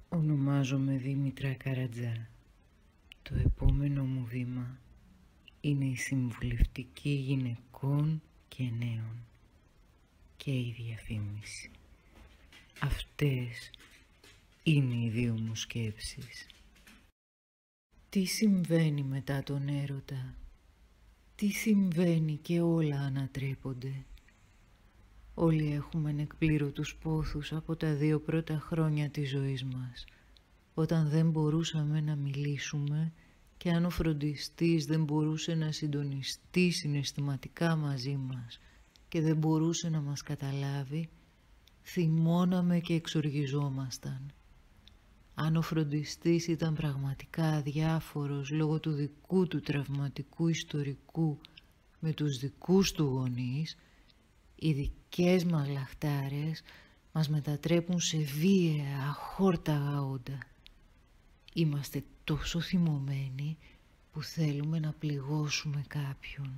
Ονομάζομαι Δήμητρα Καρατζά. Το επόμενο μου βήμα είναι η συμβουλευτική γυναικών και νέων και η διαφήμιση. Αυτές είναι οι δύο μου σκέψεις. Τι συμβαίνει μετά τον έρωτα? Τι συμβαίνει και όλα ανατρέπονται? Όλοι έχουμε ανεκπλήρωτους πόθους από τα 2 πρώτα χρόνια της ζωής μας, όταν δεν μπορούσαμε να μιλήσουμε και αν ο φροντιστής δεν μπορούσε να συντονιστεί συναισθηματικά μαζί μας και δεν μπορούσε να μας καταλάβει, θυμώναμε και εξοργιζόμασταν. Αν ο φροντιστής ήταν πραγματικά αδιάφορος λόγω του δικού του τραυματικού ιστορικού με τους δικούς του γονείς, οι δικές μας λαχτάρες μας μετατρέπουν σε βίαια, αχόρταγα όντα. Είμαστε τόσο θυμωμένοι που θέλουμε να πληγώσουμε κάποιον.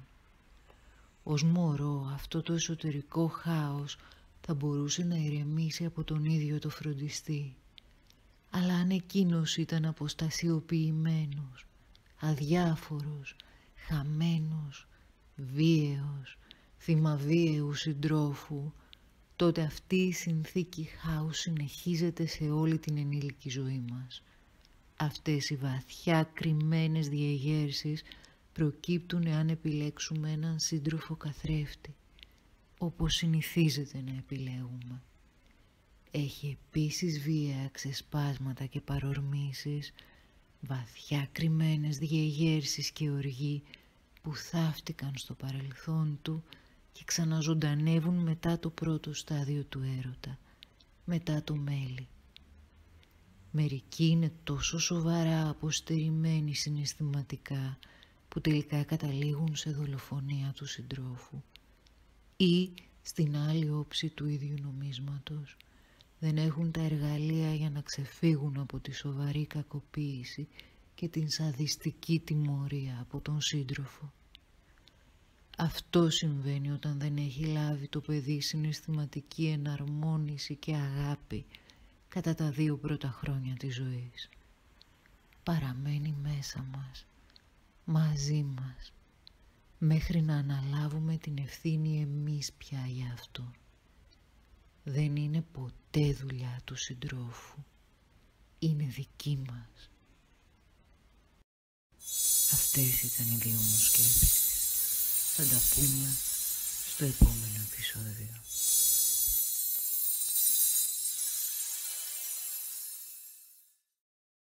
Ως μωρό αυτό το εσωτερικό χάος θα μπορούσε να ηρεμήσει από τον ίδιο το φροντιστή. Αλλά αν εκείνος ήταν αποστασιοποιημένος, αδιάφορος, χαμένος, βίαιος, θύμα βίαιου συντρόφου, τότε αυτή η συνθήκη χάους συνεχίζεται σε όλη την ενήλικη ζωή μας. Αυτές οι βαθιά κρυμμένες διεγέρσεις προκύπτουν εάν επιλέξουμε έναν σύντροφο καθρέφτη, όπως συνηθίζεται να επιλέγουμε. Έχει επίσης βίαια ξεσπάσματα και παρορμήσεις, βαθιά κρυμμένες διεγέρσεις και οργή που θαύτηκαν στο παρελθόν του και ξαναζωντανεύουν μετά το πρώτο στάδιο του έρωτα, μετά το μέλι. Μερικοί είναι τόσο σοβαρά αποστερημένοι συναισθηματικά που τελικά καταλήγουν σε δολοφονία του συντρόφου ή στην άλλη όψη του ίδιου νομίσματος. Δεν έχουν τα εργαλεία για να ξεφύγουν από τη σοβαρή κακοποίηση και την σαδιστική τιμωρία από τον σύντροφο. Αυτό συμβαίνει όταν δεν έχει λάβει το παιδί συναισθηματική εναρμόνιση και αγάπη κατά τα 2 πρώτα χρόνια της ζωής. Παραμένει μέσα μας, μαζί μας, μέχρι να αναλάβουμε την ευθύνη εμείς πια για αυτό. Δεν είναι ποτέ δουλειά του συντρόφου, είναι δική μας. Αυτές ήταν οι 2 μου σκέψεις. Θα τα πούμε στο επόμενο επεισόδιο.